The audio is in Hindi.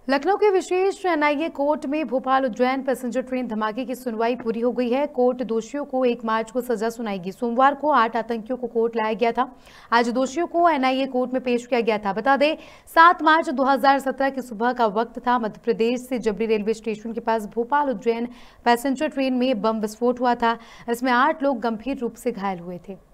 लखनऊ के विशेष एनआईए कोर्ट में भोपाल उज्जैन पैसेंजर ट्रेन धमाके की सुनवाई पूरी हो गई है। कोर्ट दोषियों को 1 मार्च को सजा सुनाएगी। सोमवार को 8 आतंकियों को कोर्ट लाया गया था। आज दोषियों को एनआईए कोर्ट में पेश किया गया था। बता दें 7 मार्च 2017 की सुबह का वक्त था। मध्य प्रदेश से जबरी रेलवे स्टेशन के पास भोपाल उज्जैन पैसेंजर ट्रेन में बम विस्फोट हुआ था। इसमें 8 लोग गंभीर रूप से घायल हुए थे।